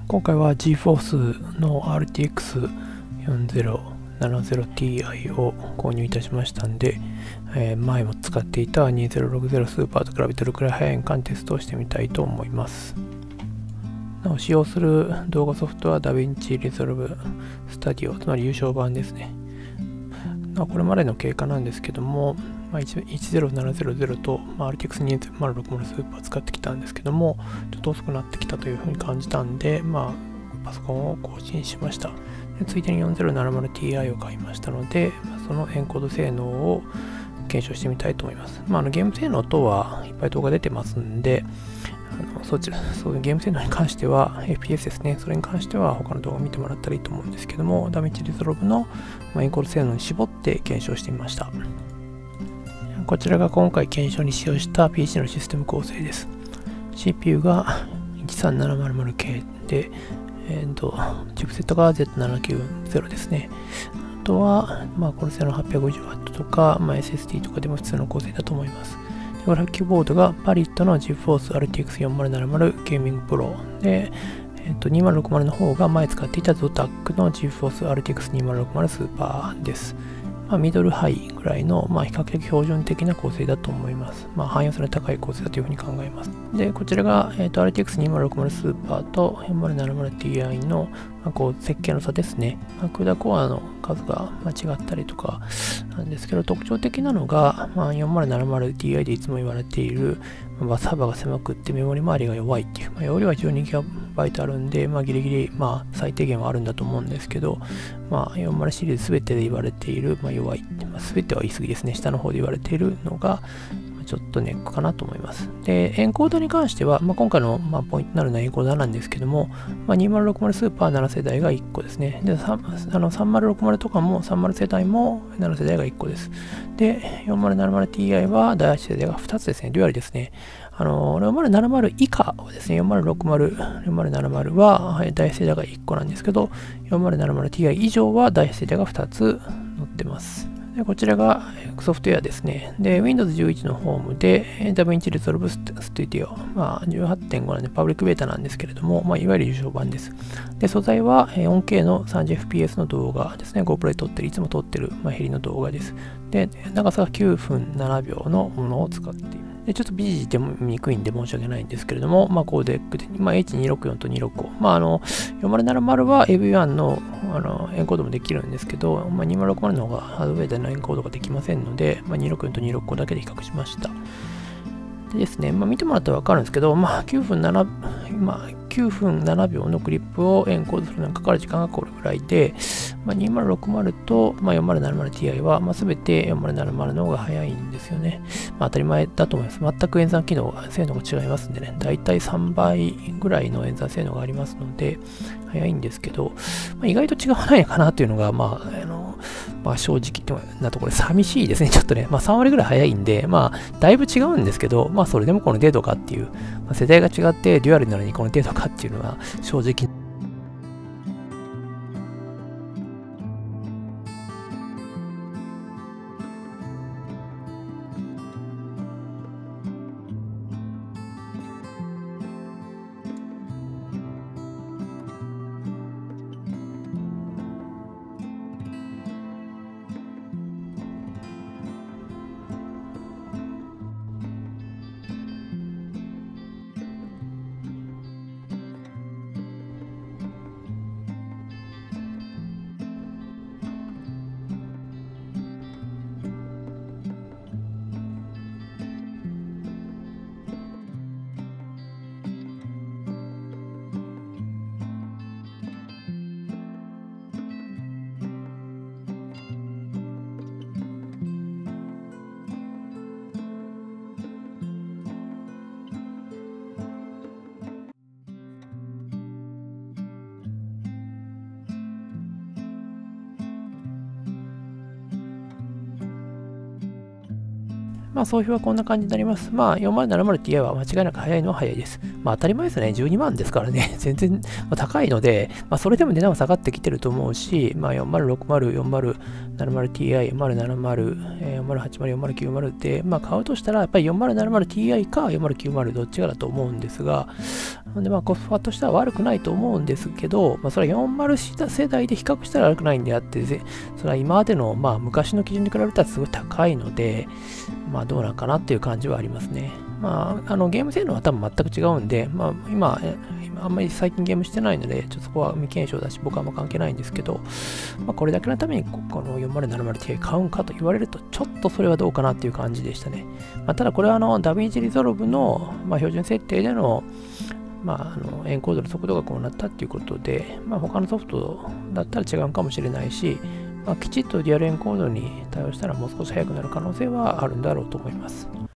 今回は GeForce の RTX 4070Ti を購入いたしましたんで、前も使っていた2060スーパーと比べてどれくらい速いかテストをしてみたいと思います。なお使用する動画ソフトは DaVinci Resolve Studio、つまり優勝版ですね。これまでの経過なんですけども、10700と、RTX 2060スーパー使ってきたんですけども、ちょっと遅くなってきたというふうに感じたんで、パソコンを更新しました。でついでに 4070Ti を買いましたので、そのエンコード性能を検証してみたいと思います。ゲーム性能等はいっぱい動画出てますんで、そういうゲーム性能に関しては、FPS ですね、それに関しては他の動画を見てもらったらいいと思うんですけども、DaVinci Resolve のエンコード性能に絞って検証してみました。こちらが今回検証に使用した PC のシステム構成です。CPU が 13700K で、チップセットが Z790 ですね。あとは、コルセアの 850W とか、SSD とかでも普通の構成だと思います。グラフィックキーボードがパリットの GeForce RTX 4070 Gaming Pro で、2060の方が前使っていた Zotac の GeForce RTX 2060スーパーです。ミドルハイぐらいの、比較的標準的な構成だと思います。汎用性の高い構成だというふうに考えます。で、こちらが、RTX 2060スーパーと 4070Ti の、設計の差ですね。CUDA コアの数が違ったりとかなんですけど、特徴的なのが、4070Ti でいつも言われている、バス幅が狭くってメモリ周りが弱いっていう、容量は 12GB あるんで、ギリギリ、最低限はあるんだと思うんですけど、40シリーズ全てで言われている、弱い、全ては言い過ぎですね、下の方で言われているのが、ちょっとネックかなと思います。で、エンコードに関しては、今回の、ポイントになるのはエンコードなんですけども、2060スーパー7世代が1個ですね。で、3060とかも30世代も7世代が1個です。で、4070Ti は第8世代が2つですね。デュアルですね。4070以下はですね、4060、4070は第8世代が1個なんですけど、4070Ti 以上は第8世代が2つ載ってます。でこちらがソフトウェアですね。で、Windows 11のホームで DaVinci Resolve Studio、18.5 なんでパブリックベータなんですけれども、いわゆる優勝版です。で、素材は 4K の 30fps の動画ですね。GoPro で撮ってる、いつも撮ってる、ヘリの動画です。で、長さが9分7秒のものを使っている。でちょっとビジでも見にくいんで申し訳ないんですけれども、コーデックで、H264 と265。4070は AV1 のエンコードもできるんですけど、2060の方がハードウェアでのエンコードができませんので、264と265だけで比較しました。でですね、見てもらったらわかるんですけど、9分7秒のクリップをエンコードするのにかかる時間がこれぐらいで、2060と、4070Ti は、全て4070の方が早いんですよね。当たり前だと思います。全く演算機能、性能が違いますんでね、だいたい3倍ぐらいの演算性能がありますので、早いんですけど、意外と違わないのかなというのが、正直なところで寂しいですね。ちょっとね、3割ぐらい早いんで、だいぶ違うんですけど、それでもこの程度かっていう、世代が違ってデュアルなのにこの程度かっていうのは正直。総評はこんな感じになります。4070Ti は間違いなく早いのは早いです。当たり前ですね。12万ですからね。全然高いので、それでも値段は下がってきてると思うし、4060、4070Ti、4070、4080、4090で、買うとしたら、やっぱり 4070Ti か4090どっちかだと思うんですが、 で、コスパとしては悪くないと思うんですけど、それは40世代で比較したら悪くないんであって、それは今までの、昔の基準に比べたらすごい高いので、どうなんかなっていう感じはありますね。ゲーム性能は多分全く違うんで、今、あんまり最近ゲームしてないので、ちょっとそこは未検証だし、僕はあんま関係ないんですけど、これだけのためにこの 4070Ti 買うんかと言われると、ちょっとそれはどうかなっていう感じでしたね。ただこれはダヴィンチリゾルブの、標準設定での、エンコードの速度がこうなったっていうことで、他のソフトだったら違うかもしれないし、きちっとリアルエンコードに対応したらもう少し速くなる可能性はあるんだろうと思います。